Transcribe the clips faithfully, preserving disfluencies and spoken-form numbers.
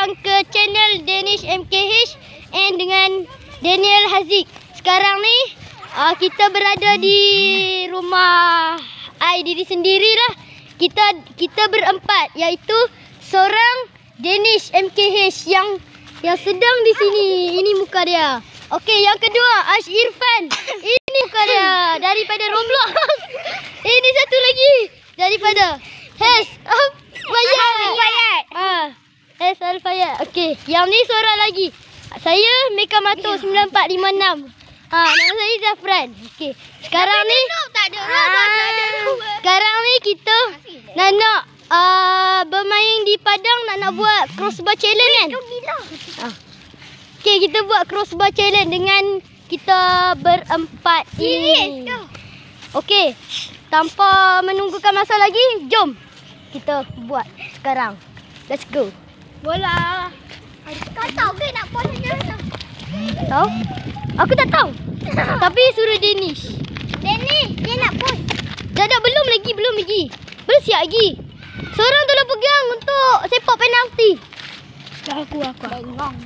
datang ke channel Danish M K H and dengan Daniel Haziq. Sekarang ni uh, kita berada di rumah I diri sendirilah. Kita kita berempat, iaitu seorang Danish M K H yang yang sedang di sini. Ini muka dia. Okey, yang kedua Ash Irfan. Ini muka dia daripada Roblox. Ini satu lagi daripada Hes Al-Fayad. Ah, Hes Al-Fayad. Okey, yang ni seorang lagi. Saya Meka Mato sembilan empat lima enam. Ha, nama saya Zafran. Okey. Sekarang ni tak ada. Sekarang ni kita nak nak uh, bermain di padang, nak nak buat crossbar challenge kan? Ha. Okey, kita buat crossbar challenge dengan kita berempat ini. Okey. Tanpa menunggukan masa lagi, jom kita buat sekarang. Let's go. Bola. Kau tahu ke nak pause macam mana? Tahu? Aku tak tahu. Tapi suruh Danish. Danish, dia nak pause. Dah dah belum lagi, belum lagi. Belum siap lagi. Seorang tolong pegang untuk sepak penalti. Dah aku aku. Bengong.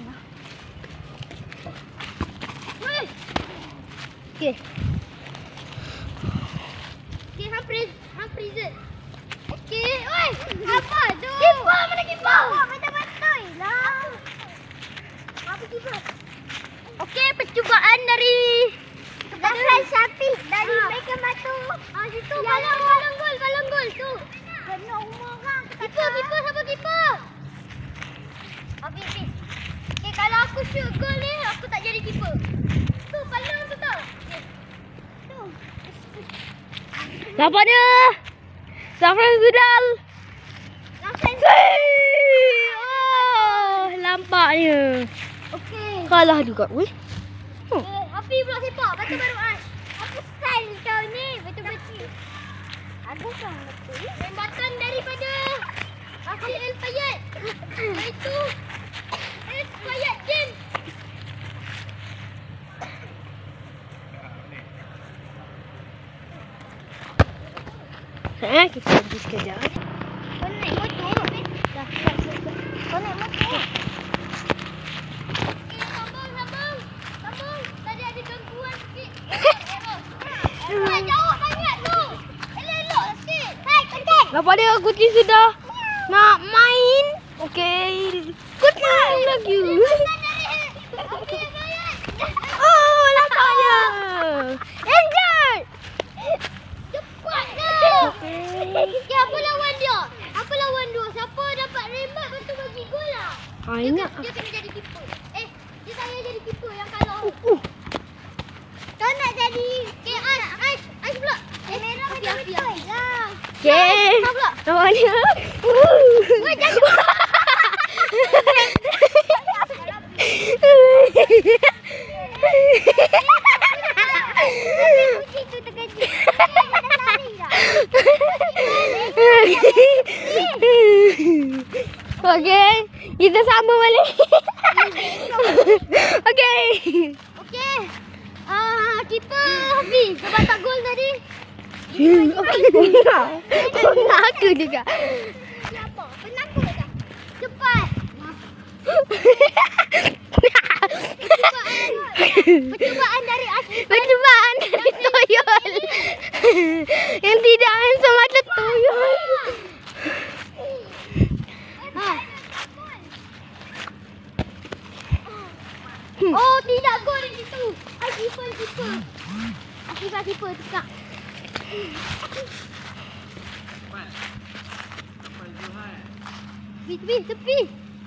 Okey. Okey, hang freeze, hang freeze. Okey, oi. Apa tu? Kipas, mana kipas? Oh, betul-betul lah. Apa kipas? Okey, percubaan dari Zafran Syafiq dari Ha. Meka Mato. Ah, situ balang balang gol, balang gol tu. Kena umur orang. Kipas, kipas, apa kipas? Habis, habis. Okey, kalau aku shoot gol ni, aku tak jadi keeper. Tu balang tu tau. Tu. Dapat dia. Zafran Zudal. Zafran. Oh, lampaknya. Okey. Kalah juga. Weh. Eh, Hafiz pula sepak. Lepas tu baru Ash. Apa style kau ni? Betul-betul. Ada kan betul? Tembakan daripada Hafiz Al-Fayad. Iaitu Al-Fayad James. Ha, kita pergi sekejap. Kau naik motor. Dah, dah, dah. Kau naik motor. Eh, sambung, sambung. Sambung. Tadi ada gangguan sikit. Error. Jauh sangat tu. Elok-elok sikit. Hai, ketik. Dapat dia, Kuti sudah nak main. Okey. Good night lagi. Oh, nampaknya. Enjoy. Cepat dah. Okay, apa lawan dia? Apa lawan dia? Siapa dapat remote lepas tu bagi gol lah. Ah, Dia, ingat. dia kena jadi keeper. Eh, dia saya jadi keeper yang kalau. Uh. Kau nak jadi. Okay, Ash, Ash, Ash pula. Eh, merah betul-betul lah. Okey. Kau pula. Nampaknya. Weh, jangan. Tapi kucing tu terkejut. Dia dah lari dah. Okey, kita sama balik. Okey. Okey. Ah, keeper Hafiz. Sebab tak gol tadi. Nak aku juga. Siapa? Penakut dah. Cepat. Percubaan. Percubaan dari Asif. Percubaan dari Toyol. Yang tidak semata Toyol. Ha. Oh, tidak gol di situ. Asif keeper. Asif keeper tekak. Tepi, tepi, tepi.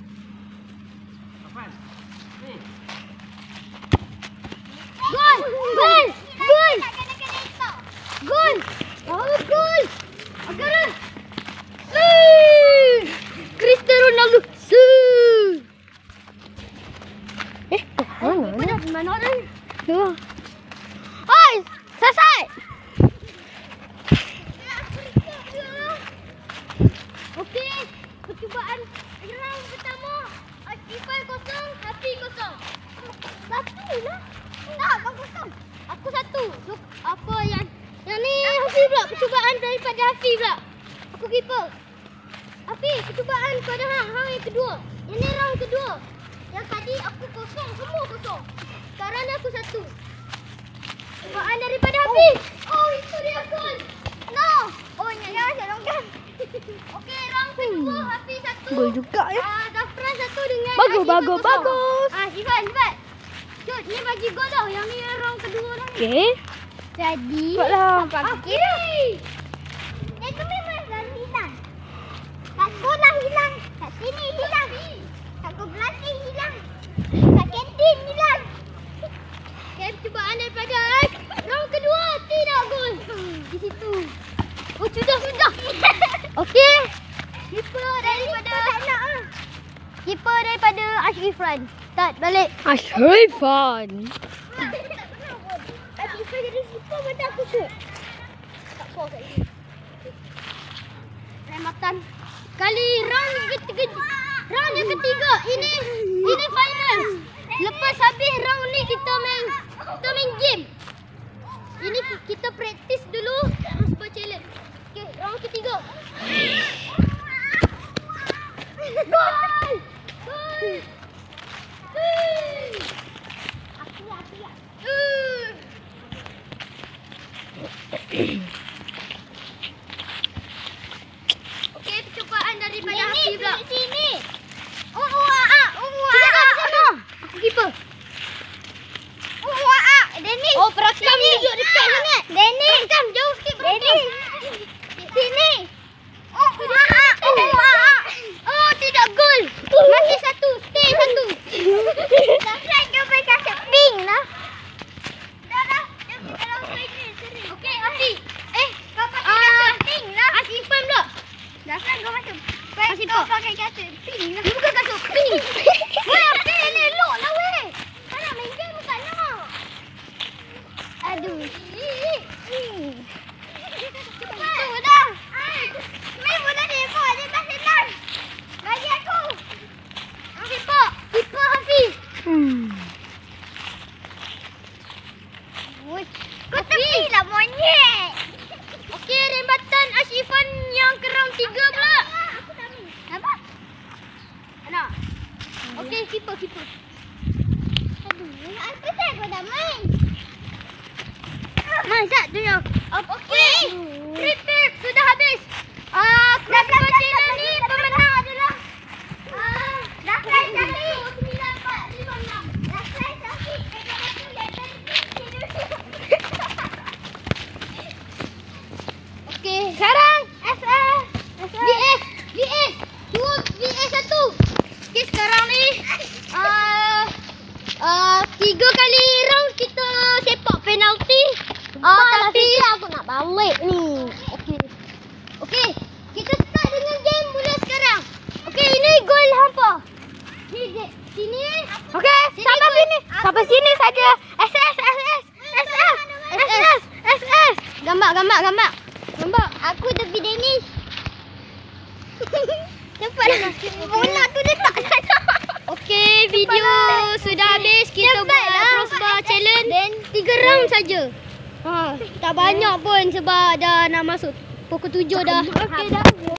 Gol! Gol! Gol! Gol! Oh, gol! Agar. Cristiano Ronaldo. Eh, mana? Mana? Mana orang? Dua. Oi, selesai. Okey, percubaan round pertama. Asifan kosong, Hafiz kosong. Satu lah. Tak, kau kosong. Aku satu. So, apa yang yang ni Hafiz pula, percubaan daripada Hafiz pula. Aku keeper. Hafiz, percubaan pada hang, hang yang kedua. Ini round kedua. Yang tadi aku kosong, semua kosong. Sekarang ni aku satu. Cubaan daripada Hafiz. Oh, itu dia gol. No. Oh, jangan jangan. Okey, round kedua Hafiz satu. Gol juga ya. Ah, Zafran satu dengan Bagus, Ashifan bagus, kosong. bagus. Ah, Shifan, cepat. Cut, ni bagi gol tau. Yang ni round kedua dah. ni. Okey. Jadi, Cepatlah. okey. Itu memang dah hilang. Kat sekolah hilang. Kat sini hilang. Kat koperasi hilang. Kat kantin hilang. Okay, cubaan daripada Ais. Round kedua, tidak gol. Di situ. Oh, sudah, sudah. Okey. Keeper daripada... Keeper daripada Ashifan. Start balik. Ashifan. Ashifan jadi keeper macam aku shoot. Tak foul kat sini. Rematan. Kali round ketiga. Round yang ketiga. Ini ini final. Lepas habis round ni kita main kita main game. Ini kita praktis dulu super challenge. Okey, round ketiga. Gol! Gol! Aku aku ya. Okey, percubaan daripada Hafiz pula. Sini. Oh, oh, ah, oh, ah. Aku keeper. Oh, ah. Dennis. Oh, perakam duduk dekat sangat. Dennis. Perakam jauh sikit. Dennis. Sini. Oh, ah. Oh, ah. Oh, tidak gol. Masih satu. Stay satu. Zafran kau pakai kaset pink lah. Dah dah. Kita langsung ini. Okey, Hafiz. Eh, kau pakai kaset pink lah. Ashifan pula. Zafran kau macam Kasih kau pakai kaset pink lah. Dia bukan kaset pink. Weh, apa ni? Elok lah weh. Kau nak main game bukan nak. Aduh. Cepat dah. Main bola ni. Kau ada tak senang. Bagi aku. Kiper. Kiper Hafiz. Hmm. Kau tepilah monyet. Okey, rembatan Ashifan yang ke round tiga pula. Aku tak main. Apa? Ana. Okey, keeper, keeper. Aduh, aku tak kau dah main. Mazat tu yang. Okey. Trip trip sudah habis. Ah, kelas channel ni pemenang adalah ah, Zafran Syafiq sembilan empat lima enam. Zafran Syafiq Okey, sekarang S S V S V S dua V S satu. Okey, sekarang ni ah ah tiga kali round kita sepak penalti. Ah, tapi aku nak balik ni. Okey. Okey, kita start dengan game mula sekarang. Okey, ini gol hampa. Ni sini. Okey, sampai sini. Sampai sini saja. S S S S S S S S S S. Gambar, gambar, gambar. Gambar. Aku tepi Dennis. Cepatlah. Bola tu letak sana. Okey, video sudah habis. Kita buat crossbar challenge. Dan Tiga round saja. Ha, tak banyak pun sebab dah nak masuk pukul tujuh dah. Okey dah.